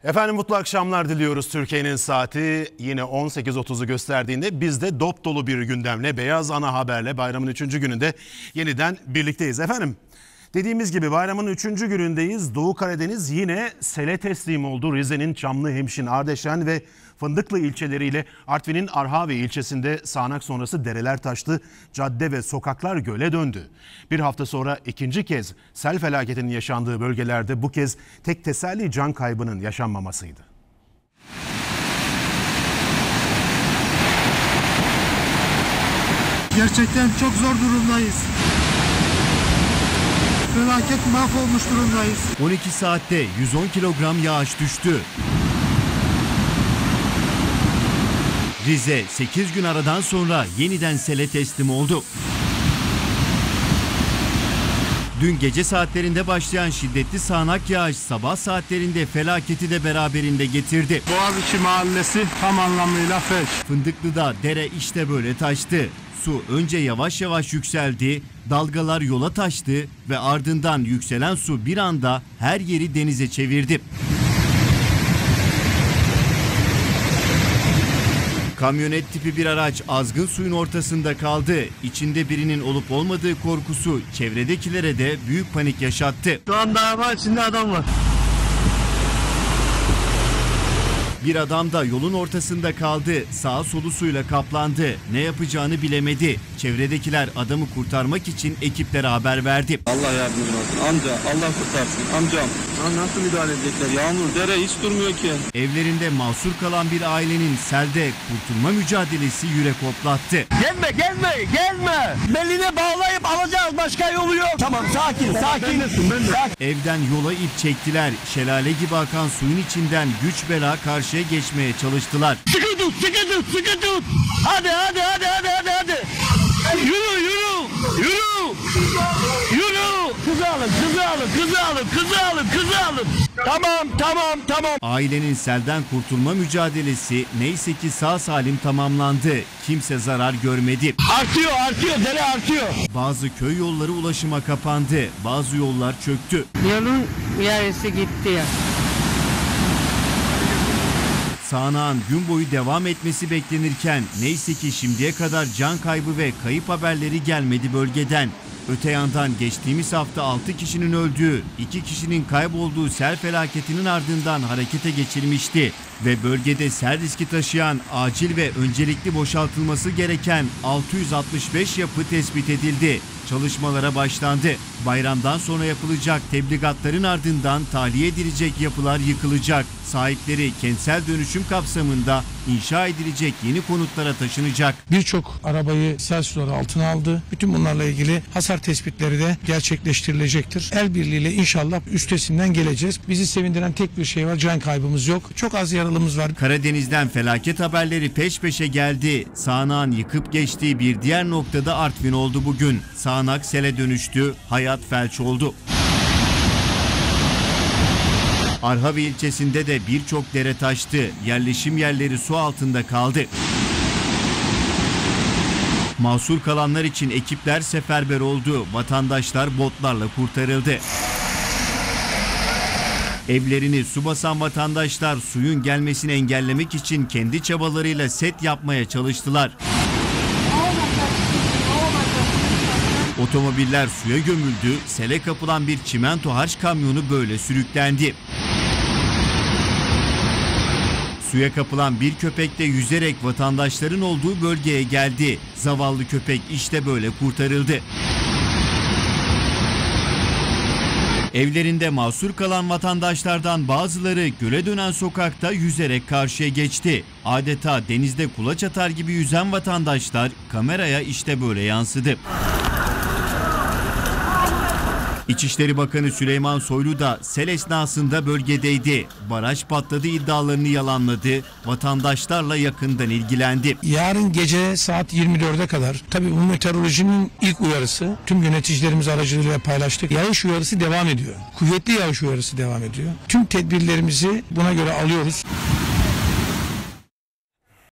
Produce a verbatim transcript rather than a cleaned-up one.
Efendim mutlu akşamlar diliyoruz. Türkiye'nin saati yine on sekiz otuzu gösterdiğinde biz de dop dolu bir gündemle, Beyaz Ana Haber'le bayramın üçüncü gününde yeniden birlikteyiz. Efendim dediğimiz gibi bayramın üçüncü günündeyiz. Doğu Karadeniz yine sele teslim oldu. Rize'nin Çamlıhemşin, Ardeşen ve Fındıklı ilçeleriyle Artvin'in Arhavi ilçesinde sağanak sonrası dereler taştı. Cadde ve sokaklar göle döndü. Bir hafta sonra ikinci kez sel felaketinin yaşandığı bölgelerde bu kez tek teselli can kaybının yaşanmamasıydı. Gerçekten çok zor durumdayız. Felaket mahvolmuş durumdayız. on iki saatte yüz on kilogram yağış düştü. Rize sekiz gün aradan sonra yeniden sele teslim oldu. Dün gece saatlerinde başlayan şiddetli sağanak yağış sabah saatlerinde felaketi de beraberinde getirdi. Boğaziçi Mahallesi tam anlamıyla felç. Fındıklı'da dere işte böyle taştı. Su önce yavaş yavaş yükseldi, dalgalar yola taştı ve ardından yükselen su bir anda her yeri denize çevirdi. Kamyonet tipi bir araç azgın suyun ortasında kaldı. İçinde birinin olup olmadığı korkusu çevredekilere de büyük panik yaşattı. Şu anda araba içinde adam var. Bir adam da yolun ortasında kaldı. Sağa solu suyla kaplandı. Ne yapacağını bilemedi. Çevredekiler adamı kurtarmak için ekiplere haber verdi. Allah yardımcın olsun. Amca Allah kurtarsın. Amcam. Ha, nasıl müdahale edecekler? Yağmur, dere hiç durmuyor ki. Evlerinde mahsur kalan bir ailenin selde kurtulma mücadelesi yürek hoplattı. Gelme gelme gelme. Beline bağlayıp alacağız, başka yolu yok. Tamam sakin sakin. sakin. Evden yola ip çektiler. Şelale gibi akan suyun içinden güç bela karşıya geçmeye çalıştılar. Sıkı tut sıkı tut sıkı tut. Hadi hadi hadi hadi hadi hadi. Yürü yürü yürü. Yürü. Kızı alın kızı alın kızı alın kızı alın kızı alın. Tamam tamam tamam. Ailenin selden kurtulma mücadelesi neyse ki sağ salim tamamlandı. Kimse zarar görmedi. Artıyor artıyor dere artıyor. Bazı köy yolları ulaşıma kapandı. Bazı yollar çöktü. Yolun yarısı gitti ya. Sağanağın gün boyu devam etmesi beklenirken neyse ki şimdiye kadar can kaybı ve kayıp haberleri gelmedi bölgeden. Öte yandan geçtiğimiz hafta altı kişinin öldüğü, iki kişinin kaybolduğu sel felaketinin ardından harekete geçilmişti ve bölgede sel riski taşıyan acil ve öncelikli boşaltılması gereken altı yüz altmış beş yapı tespit edildi. Çalışmalara başlandı. Bayramdan sonra yapılacak tebligatların ardından tahliye edilecek yapılar yıkılacak. Sahipleri kentsel dönüşüm kapsamında inşa edilecek yeni konutlara taşınacak. Birçok arabayı sel suları altına aldı. Bütün bunlarla ilgili hasar tespitleri de gerçekleştirilecektir. El birliğiyle inşallah üstesinden geleceğiz. Bizi sevindiren tek bir şey var: can kaybımız yok. Çok az yaralımız var. Karadeniz'den felaket haberleri peş peşe geldi. Sağanağın yıkıp geçtiği bir diğer noktada Artvin oldu bugün. Sağanak sele dönüştü, hayat felç oldu. Arhavi ilçesinde de birçok dere taştı. Yerleşim yerleri su altında kaldı. Mahsur kalanlar için ekipler seferber oldu. Vatandaşlar botlarla kurtarıldı. Evlerini su basan vatandaşlar suyun gelmesini engellemek için kendi çabalarıyla set yapmaya çalıştılar. Otomobiller suya gömüldü, sele kapılan bir çimento harç kamyonu böyle sürüklendi. Suya kapılan bir köpek de yüzerek vatandaşların olduğu bölgeye geldi. Zavallı köpek işte böyle kurtarıldı. Evlerinde mahsur kalan vatandaşlardan bazıları göle dönen sokakta yüzerek karşıya geçti. Adeta denizde kulaç atar gibi yüzen vatandaşlar kameraya işte böyle yansıdı. İçişleri Bakanı Süleyman Soylu da sel esnasında bölgedeydi. Baraj patladı iddialarını yalanladı. Vatandaşlarla yakından ilgilendi. Yarın gece saat yirmi dörde kadar, tabii bu meteorolojinin ilk uyarısı, tüm yöneticilerimiz aracılığıyla paylaştık. Yağış uyarısı devam ediyor. Kuvvetli yağış uyarısı devam ediyor. Tüm tedbirlerimizi buna göre alıyoruz.